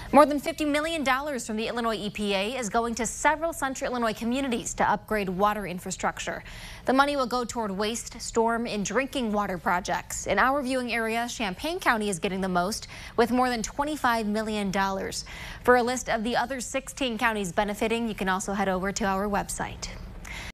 More than $50 million from the Illinois EPA is going to several central Illinois communities to upgrade water infrastructure. The money will go toward waste, storm, and drinking water projects. In our viewing area, Champaign County is getting the most with more than $25 million. For a list of the other 16 counties benefiting, you can also head over to our website.